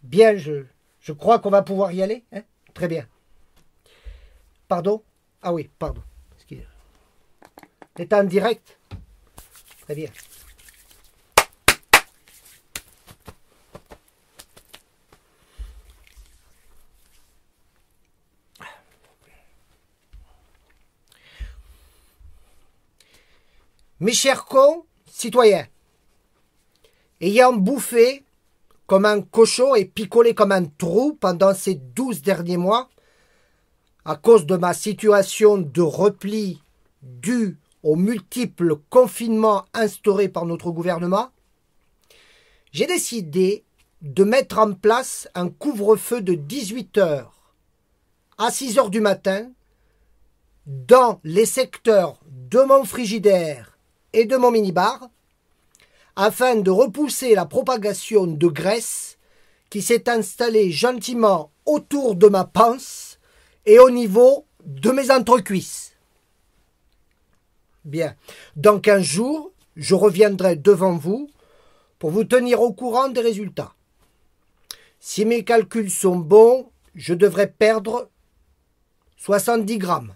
Bien, je crois qu'on va pouvoir y aller. Hein? Très bien. Pardon? Ah oui, pardon. On est en direct? Très bien. Mes chers concitoyens, ayant bouffé comme un cochon et picolé comme un trou pendant ces 12 derniers mois, à cause de ma situation de repli due aux multiples confinements instaurés par notre gouvernement, j'ai décidé de mettre en place un couvre-feu de 18 heures à 6 heures du matin dans les secteurs de mon frigidaire et de mon minibar, afin de repousser la propagation de graisse qui s'est installée gentiment autour de ma panse et au niveau de mes entrecuisses. Bien, dans 15 jours, je reviendrai devant vous pour vous tenir au courant des résultats. Si mes calculs sont bons, je devrais perdre 70 grammes.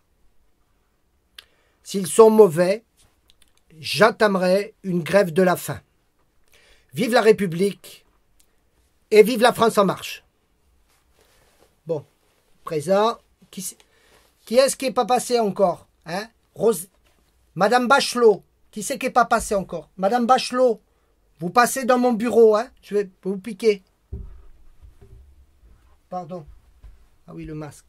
S'ils sont mauvais, j'entamerai une grève de la faim. Vive la République et vive la France en marche. Bon, présent, qui est-ce qui n'est pas passé encore, hein? Madame Bachelot, qui c'est qui n'est pas passé encore? Madame Bachelot, vous passez dans mon bureau, hein? Je vais vous piquer. Pardon. Ah oui, le masque.